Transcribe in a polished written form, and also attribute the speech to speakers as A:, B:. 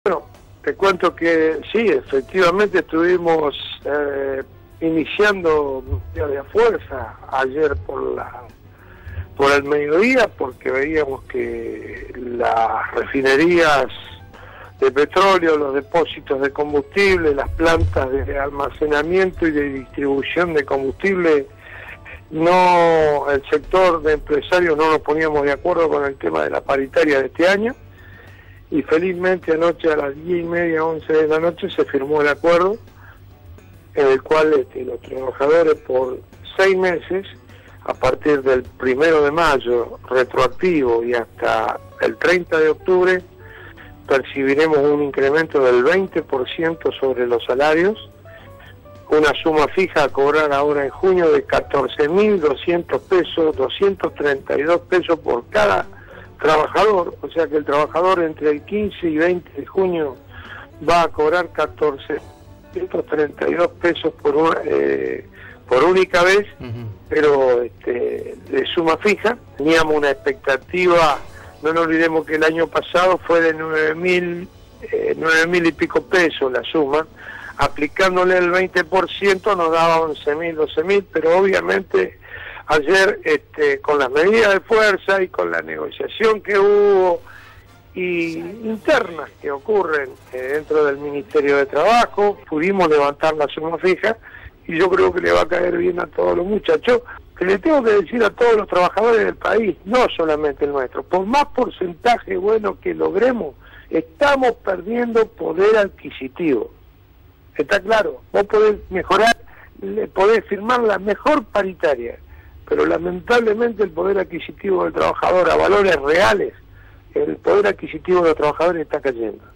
A: Bueno, te cuento que sí, efectivamente estuvimos iniciando medidas de fuerza ayer por el mediodía, porque veíamos que las refinerías de petróleo, los depósitos de combustible, las plantas de almacenamiento y de distribución de combustible, el sector de empresarios no nos poníamos de acuerdo con el tema de la paritaria de este año. Y felizmente anoche a las 10:30, 11 de la noche se firmó el acuerdo en el cual los trabajadores por 6 meses, a partir del 1 de mayo retroactivo y hasta el 30 de octubre, percibiremos un incremento del 20% sobre los salarios, una suma fija a cobrar ahora en junio de 14.200 pesos, 232 pesos por cada trabajador, o sea que el trabajador entre el 15 y 20 de junio va a cobrar 14.132 pesos por única vez, pero de suma fija. Teníamos una expectativa, no nos olvidemos que el año pasado fue de 9.000 y pico pesos la suma, aplicándole el 20% nos daba 11.000, 12.000, pero obviamente ayer, con las medidas de fuerza y con la negociación que hubo y internas que ocurren dentro del Ministerio de Trabajo, pudimos levantar la suma fija y yo creo que le va a caer bien a todos los muchachos, que le tengo que decir a todos los trabajadores del país, no solamente el nuestro, por más porcentaje bueno que logremos, estamos perdiendo poder adquisitivo. Está claro, vos podés mejorar, podés firmar la mejor paritaria, pero lamentablemente el poder adquisitivo del trabajador a valores reales, el poder adquisitivo de los trabajadores está cayendo.